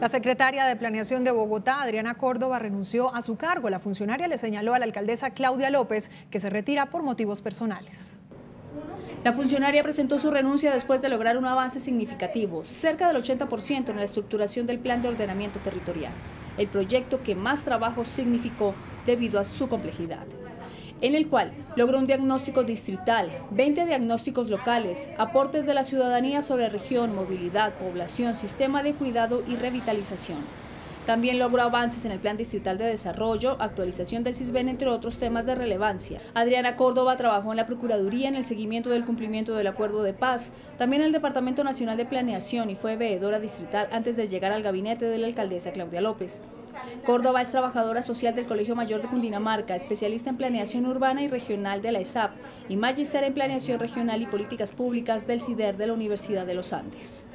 La secretaria de Planeación de Bogotá, Adriana Córdoba, renunció a su cargo. La funcionaria le señaló a la alcaldesa Claudia López que se retira por motivos personales. La funcionaria presentó su renuncia después de lograr un avance significativo, cerca del 80% en la estructuración del Plan de Ordenamiento Territorial, el proyecto que más trabajo significó debido a su complejidad, en el cual logró un diagnóstico distrital, 20 diagnósticos locales, aportes de la ciudadanía sobre región, movilidad, población, sistema de cuidado y revitalización. También logró avances en el Plan Distrital de Desarrollo, actualización del CISBEN, entre otros temas de relevancia. Adriana Córdoba trabajó en la Procuraduría en el seguimiento del cumplimiento del Acuerdo de Paz, también en el Departamento Nacional de Planeación y fue veedora distrital antes de llegar al gabinete de la alcaldesa Claudia López. Córdoba es trabajadora social del Colegio Mayor de Cundinamarca, especialista en planeación urbana y regional de la ESAP y magíster en planeación regional y políticas públicas del CIDER de la Universidad de los Andes.